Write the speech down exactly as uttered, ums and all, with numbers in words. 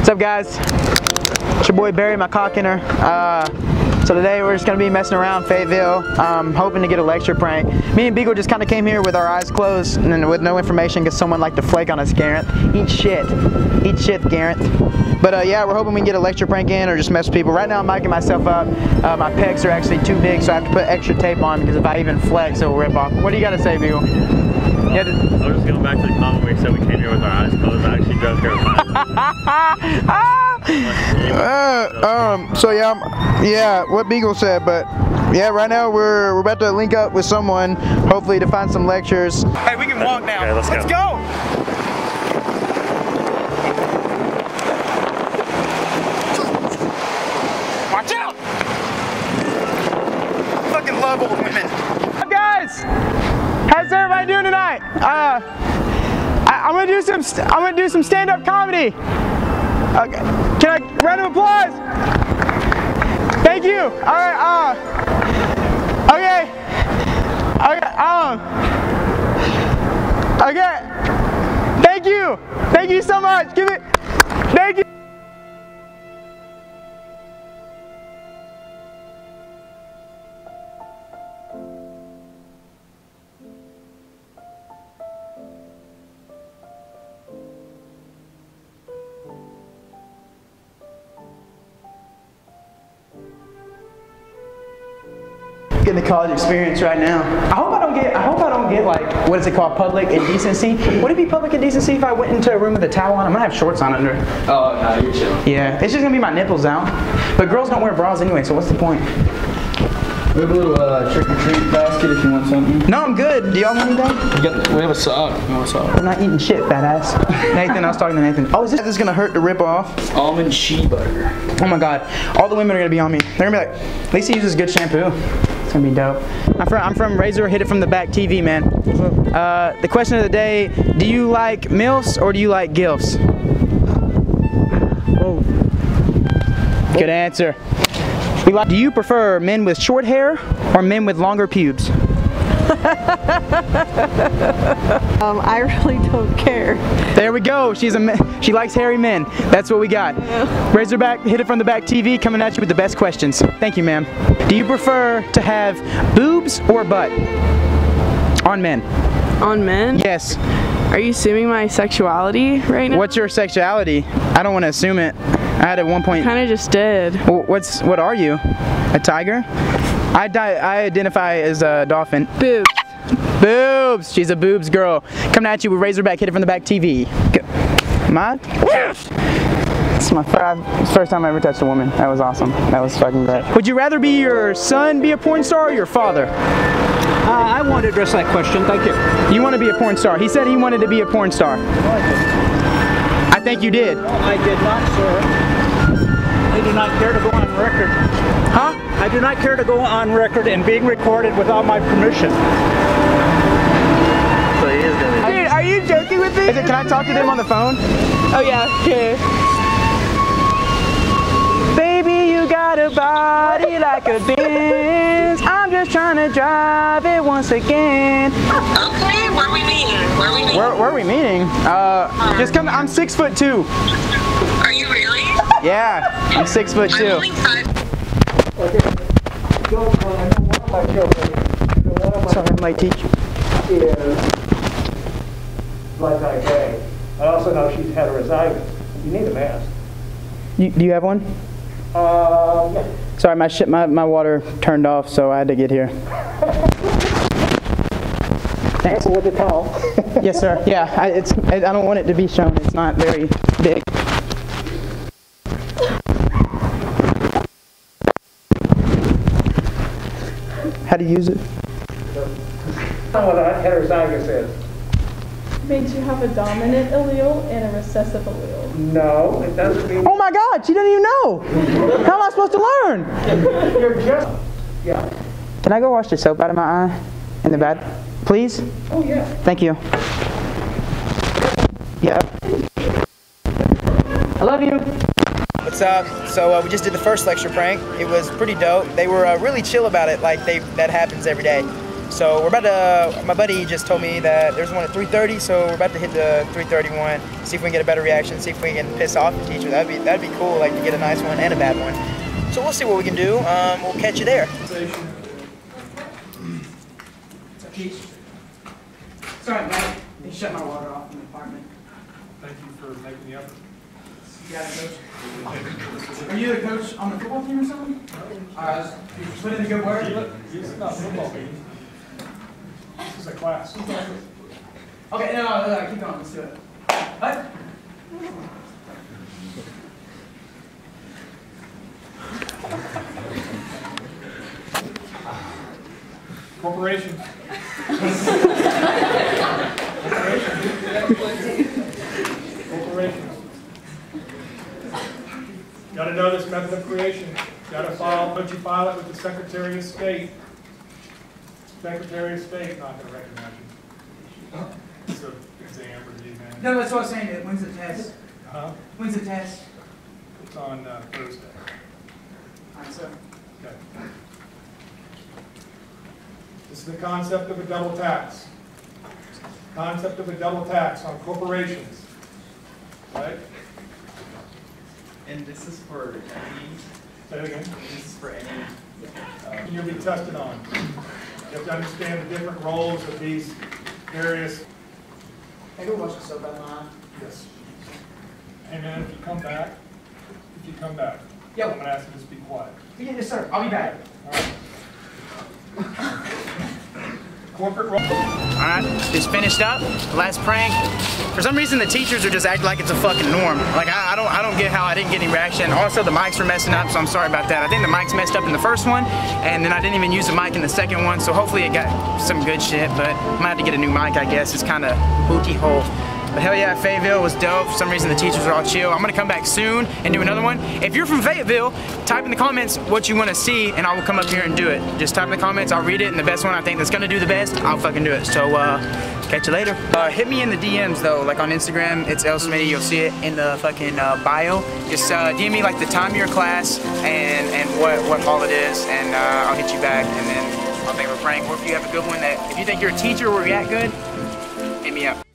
What's up, guys? It's your boy Barry McCockiner. Uh, so today we're just gonna be messing around Fayetteville, um, hoping to get a lecture prank. Me and Beagle just kind of came here with our eyes closed and with no information because someone liked to flake on us, Garrett. Eat shit. Eat shit, Garrett. But uh, yeah, we're hoping we can get a lecture prank in or just mess with people. Right now I'm micing myself up. Uh, my pecs are actually too big, so I have to put extra tape on because if I even flex, it'll rip off. What do you got to say, Beagle? Yeah, I was just going back to the comment where you said we came here with our eyes closed. I actually drove here with my eyes uh, um, so yeah, I'm, yeah, what Beagle said, but yeah, right now we're, we're about to link up with someone, hopefully to find some lectures. Hey, we can walk now. Okay, let's, let's go. go. Watch out! I fucking love old women. What's up, guys? How's everybody doing tonight? Uh, I, I'm gonna do some. I'm gonna do some stand-up comedy. Okay. Can I round of applause? Thank you. All right. Uh. Okay. Okay. Um. Okay. Thank you. Thank you so much. Give it. Thank you. Getting the college experience right now. I hope I don't get. I hope I don't get like what is it called? Public indecency. Would it be public indecency if I went into a room with a towel on? I'm gonna have shorts on under. Oh no, you're chilling. Yeah, it's just gonna be my nipples out. But girls don't wear bras anyway, so what's the point? We have a little uh, trick or treat basket if you want something. No, I'm good. Do y'all want anything? We, got, we have a sock. We have a sock. I'm not eating shit, badass. Nathan, I was talking to Nathan. Oh, is this, this is gonna hurt to rip off? Almond shea butter. Oh my god, all the women are gonna be on me. They're gonna be like, Lisa uses good shampoo. It's gonna be dope. I'm from, I'm from Razor Hit It From The Back T V, man. Uh, the question of the day, do you like MILFs or do you like GILFs? Oh. Good answer. Do you prefer men with short hair or men with longer pubes? um, I really don't care. There we go. She's a she likes hairy men. That's what we got. Yeah. Razorback Hit It From The Back T V coming at you with the best questions. Thank you, ma'am. Do you prefer to have boobs or butt on men? On men? Yes. Are you assuming my sexuality right now? What's your sexuality? I don't want to assume it. I had at one point. Kind of just did. What's what are you? A tiger? I I identify as a dolphin. Boobs. Boobs. She's a boobs girl. Coming at you with Razorback Hit It From The Back T V. My. It's my first time I ever touched a woman. That was awesome. That was fucking great. Would you rather be your son be a porn star or your father? Uh, I want to address that question. Thank you. You want to be a porn star? He said he wanted to be a porn star. No, I didn't. I think you did. No, I did not, sir. I do not care to go on record. Huh? I do not care to go on record and being recorded without my permission. So he is gonna be. Dude, are you joking with me? Is it, can I talk to them on the phone? Oh yeah, okay. Baby, you got a body like a Benz. I'm just trying to drive it once again. Okay, where are we meeting? Where are we meeting? Where, where are we meeting? Uh, just come. I'm six foot two. Are you really? Yeah, I'm six foot two. I'm only five. Okay. One of my children, one of my Sorry, I'm late, teach. is like gay. I also know she's heterozygous. You need a mask. You, do you have one? Uh, yeah. Sorry, my shit, my my water turned off, so I had to get here. Thanks. With the towel. Yes, sir. Yeah, I, it's. I, I don't want it to be shown. It's not very big. How to use it? Tell me what a heterozygous is. Means you have a dominant allele and a recessive allele. No, it doesn't mean. Oh my God, she doesn't even know. How am I supposed to learn? You're just. Yeah. Can I go wash the soap out of my eye in the bed, please? Oh yeah. Thank you. Yeah. I love you. What's up? So uh, we just did the first lecture prank. It was pretty dope. They were uh, really chill about it, like they that happens every day. So we're about to, my buddy just told me that there's one at three thirty, so we're about to hit the three thirty one, see if we can get a better reaction, see if we can piss off the teacher. That'd be, that'd be cool, like to get a nice one and a bad one. So we'll see what we can do. Um, we'll catch you there. Sorry, man. They shut my water off in the apartment. Thank you for making the effort. You got it, coach. Are you the coach on the football team or something? Alright, you put in a good word. This is not a football game. This is a class. Okay, no, no, no, keep going. Let's do it. What? Corporation. Corporation. Got to know this method of creation. Got to file, don't you file it with the Secretary of State. Secretary of State not going to recognize you. It's an exam review, man. No, that's what I was saying. When's the test? Huh? When's the test? It's on uh, Thursday. Alright, so. Okay. This is the concept of a double tax. Concept of a double tax on corporations. Right? And this is for any, Say it again. this is for any, Uh, You'll be tested on. You have to understand the different roles of these various. Hey, go wash the soap out of my eye. Yes. Hey man, if you come back, if you come back, Yo. I'm gonna ask you to just be quiet. Yeah, yes, sir. I'll be back. All right. Corporate role. Alright, just finished up. Last prank. For some reason the teachers are just acting like it's a fucking norm. Like I, I don't I don't get how I didn't get any reaction. Also the mics were messing up, so I'm sorry about that. I think the mics messed up in the first one, and then I didn't even use the mic in the second one, so hopefully it got some good shit, but I might have to get a new mic, I guess. It's kinda booty hole. But hell yeah, Fayetteville was dope. For some reason the teachers were all chill. I'm gonna come back soon and do another one. If you're from Fayetteville, type in the comments what you wanna see and I will come up here and do it. Just type in the comments, I'll read it, and the best one I think that's gonna do the best, I'll fucking do it. So uh, catch you later. Uh, hit me in the D Ms though, like on Instagram, it's L Smitty, you'll see it in the fucking uh, bio. Just uh, D M me like the time of your class and, and what, what hall it is, and uh, I'll hit you back, and then I'll think of a prank. Or if you have a good one that, if you think your teacher will react good, hit me up.